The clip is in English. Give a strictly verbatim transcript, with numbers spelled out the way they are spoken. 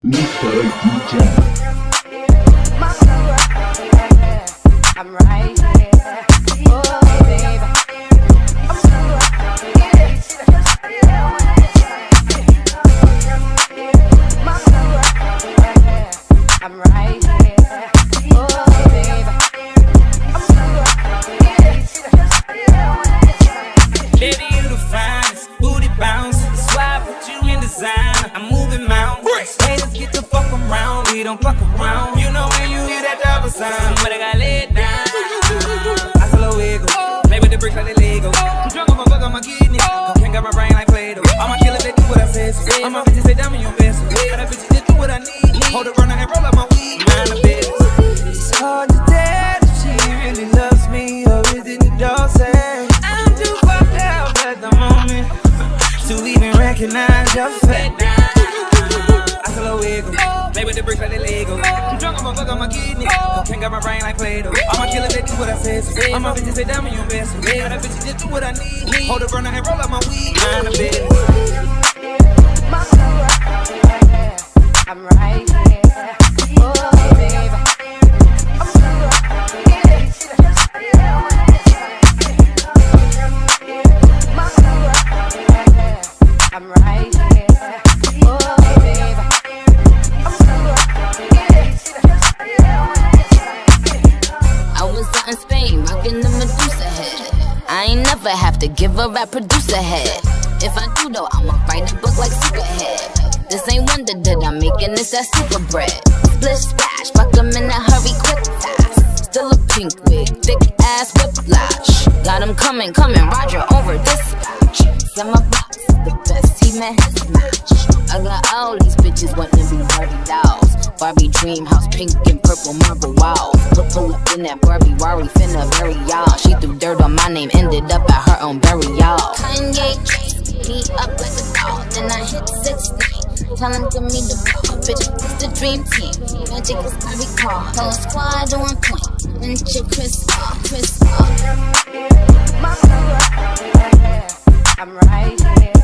Mister D J. I'm right here. Oh, baby. I'm right here. Oh, baby. Baby, you the finest, booty bounce. That's why I put you in design. I'm moving mountains. Haters get the fuck around. We don't fuck around. You know when you hear that double sound, but I got laid down. I solo wiggle, play with the bricks like they Lego. I'm drunk on my fuck on my kidney. Can't got my brain like Play-Doh. All my killers, they do what I say. So all my bitches say, "Damn, you best." All my bitches just do what I need. Hold the runner and roll up my weed. Mind the business. It's hard to tell if she really loves me or is it the dog say? I'm too fucked up at the moment to even recognize your face. I solo wiggle, play with the bricks like they Lego. I'm drunk on my fuck on my kidney. Can't got my brain like Play-Doh. All my killers, they do what I say. So all my bitches say, "Damn, you best." All my bitches just do what I need. Hold the runner and roll up my weed. Mind the business. I'm right here. Oh, baby. I'm right here. Oh, baby. I was out in Spain, rocking the Medusa head. I ain't never have to give a rap producer head. If I do though, I'ma write a book like Superhead. This ain't wonder that I'm making this that super bread. Splish splash, fuck 'em in a hurry, quick fast. Still a pink wig, thick ass whiplash. Got him coming, coming, Roger over dispatch. Send my box is the best, he met his match. I got all these bitches wanting to be Barbie dolls. Barbie dream house, pink and purple marble walls. Pull, pull up in that Barbie Rari, finna bury y'all. She threw dirt on my name, ended up at her own burial. Kanye chased me up like a dog, then I hit sixteen. Tell him give me the ball, bitch, it's the dream team. Magic is my recall, whole squad on point. And shit, Chris Paul, Chris Paul. I'm right here.